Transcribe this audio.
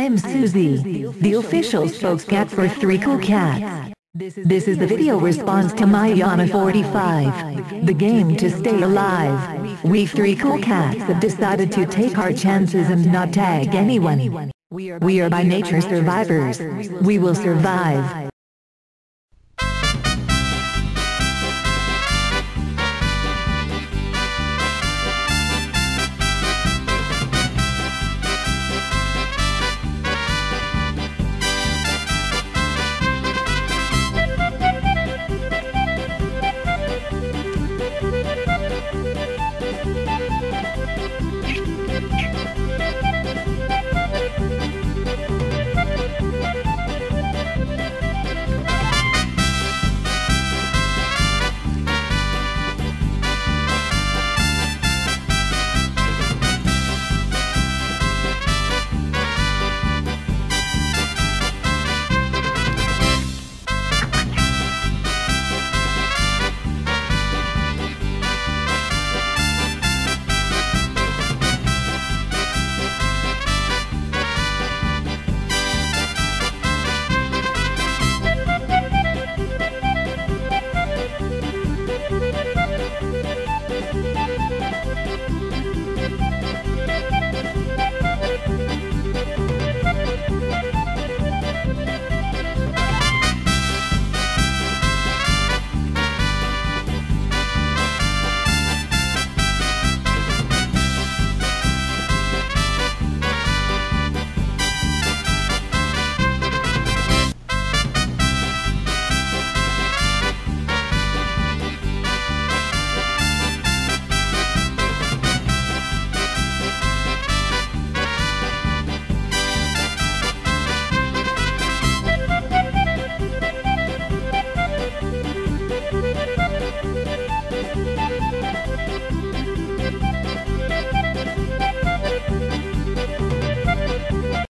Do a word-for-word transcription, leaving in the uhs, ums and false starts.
am Susie, the official spokescat for three cool cats. This is the video response to my Yana forty-five, the game to stay alive. We three cool cats have decided to take our chances and not tag anyone. We are by nature survivors. We will survive.